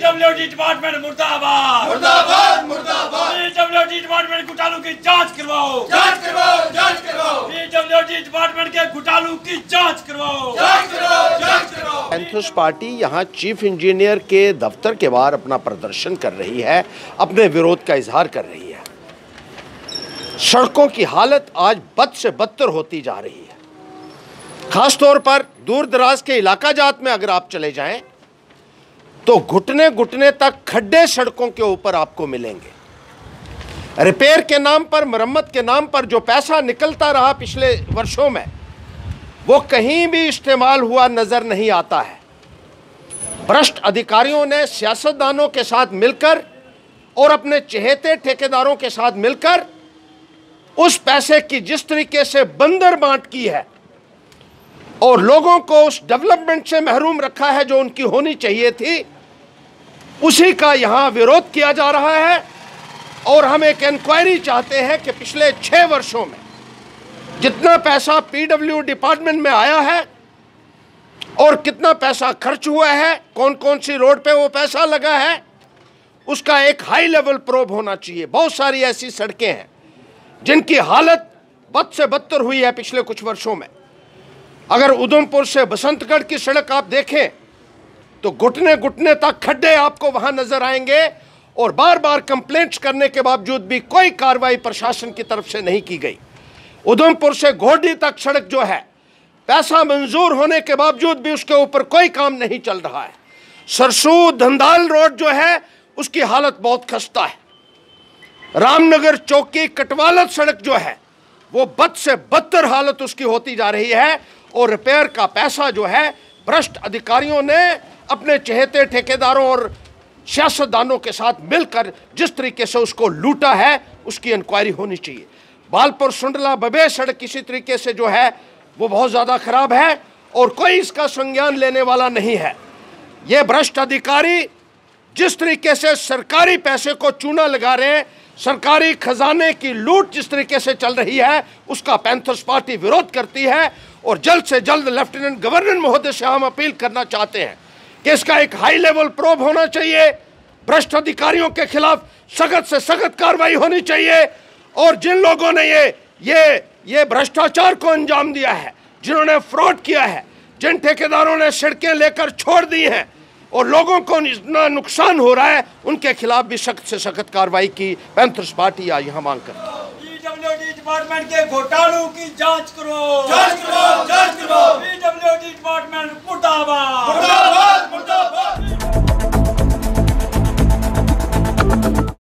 PWD department मुर्दाबाद मुर्दाबाद मुर्दाबाद। पीडब्ल्यूडी डिपार्टमेंट घोटालों की जांच करवाओ, जांच करवाओ, जांच करवाओ। पीडब्ल्यूडी डिपार्टमेंट के घोटालों की जांच करवाओ, जांच करवाओ, जांच करवाओ। पैंथर्स पार्टी यहाँ चीफ इंजीनियर के दफ्तर के बाहर अपना प्रदर्शन कर रही है, अपने विरोध का इजहार कर रही है। सड़कों की हालत आज बद से बदतर होती जा रही है। खासतौर पर दूर दराज के इलाका जात में अगर आप चले जाएं तो घुटने घुटने तक खड्डे सड़कों के ऊपर आपको मिलेंगे। रिपेयर के नाम पर, मरम्मत के नाम पर जो पैसा निकलता रहा पिछले वर्षों में, वो कहीं भी इस्तेमाल हुआ नजर नहीं आता है। भ्रष्ट अधिकारियों ने सियासतदानों के साथ मिलकर और अपने चहेते ठेकेदारों के साथ मिलकर उस पैसे की जिस तरीके से बंदर बांट की है और लोगों को उस डेवलपमेंट से महरूम रखा है जो उनकी होनी चाहिए थी, उसी का यहां विरोध किया जा रहा है। और हम एक इंक्वायरी चाहते हैं कि पिछले 6 वर्षों में जितना पैसा पीडब्ल्यू डिपार्टमेंट में आया है और कितना पैसा खर्च हुआ है, कौन कौन सी रोड पे वो पैसा लगा है, उसका एक हाई लेवल प्रोब होना चाहिए। बहुत सारी ऐसी सड़कें हैं जिनकी हालत बद से बदतर हुई है पिछले कुछ वर्षों में। अगर उधमपुर से बसंतगढ़ की सड़क आप देखें तो घुटने घुटने तक खड्डे आपको वहां नजर आएंगे और बार बार कंप्लेंट्स करने के बावजूद भी कोई कार्रवाई प्रशासन की तरफ से नहीं की गई। उधमपुर से घोडी तक सड़क जो है, पैसा मंजूर होने के बावजूद भी उसके ऊपर कोई काम नहीं चल रहा है। सरसू धंधाल रोड जो है उसकी हालत बहुत खस्ता है। रामनगर चौकी कटवालत सड़क जो है वो बद से बदतर हालत उसकी होती जा रही है और रिपेयर का पैसा जो है भ्रष्ट अधिकारियों ने अपने चहेते ठेकेदारों और सियासतदानों के साथ मिलकर जिस तरीके से उसको लूटा है, उसकी इंक्वायरी होनी चाहिए। बालपुर सुंडला बबे सड़क किसी तरीके से जो है वो बहुत ज़्यादा खराब है और कोई इसका संज्ञान लेने वाला नहीं है। ये भ्रष्ट अधिकारी जिस तरीके से सरकारी पैसे को चूना लगा रहे हैं, सरकारी खजाने की लूट जिस तरीके से चल रही है, उसका पैंथर्स पार्टी विरोध करती है। और जल्द से जल्द लेफ्टिनेंट गवर्नर महोदय से हम अपील करना चाहते हैं कि इसका एक हाई लेवल प्रोब होना चाहिए। भ्रष्ट अधिकारियों के खिलाफ सख्त से सख्त कार्रवाई होनी चाहिए और जिन लोगों ने ये भ्रष्टाचार को अंजाम दिया है, जिन्होंने फ्रॉड किया है, जिन ठेकेदारों ने सड़कें लेकर छोड़ दी हैं और लोगों को इतना नुकसान हो रहा है, उनके खिलाफ भी सख्त से सख्त कार्रवाई की पैंथर्स पार्टी यहाँ मांग करती है। पीडब्ल्यूडी डिपार्टमेंट के घोटालों की जांच करो, जांच करो, जांच करो। पीडब्ल्यूडी डिपार्टमेंट मुर्दाबाद मुर्दाबाद मुर्दाबाद।